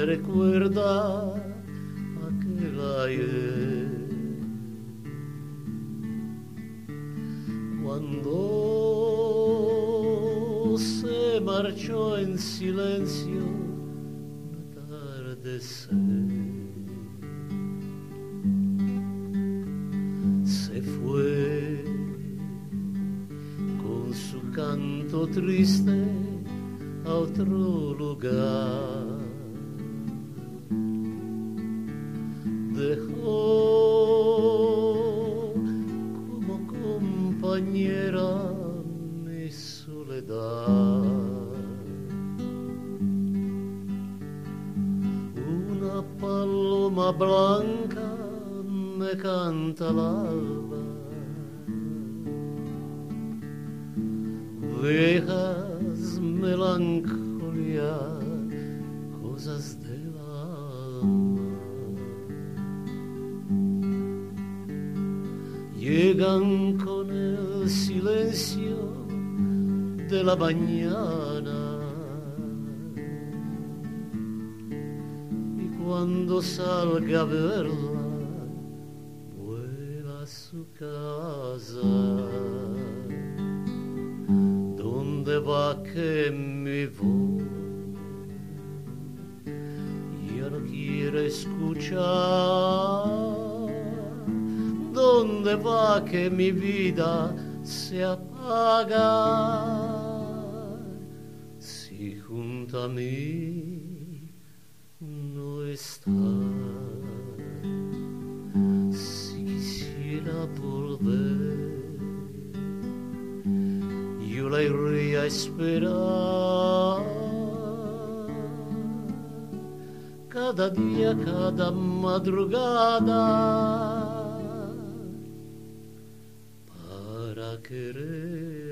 me recuerda aquel ayer cuando se marchó en silencio un atardecer. Se fue con su canto triste a otro lugar. Dejó como compañera mi soledad. Una paloma blanca me canta al alba. Viejas melancolía, cosas del alma. Llegan con el silencio de la mañana y cuando salga a verla vuela a su casa. ¿Dónde va que mi voz ya no quiere escuchar? ¿Dónde va que mi vida se apaga? Si junto a mí no está, si quisiera volver, yo la iría a esperar. Cada día, cada madrugada, para querer.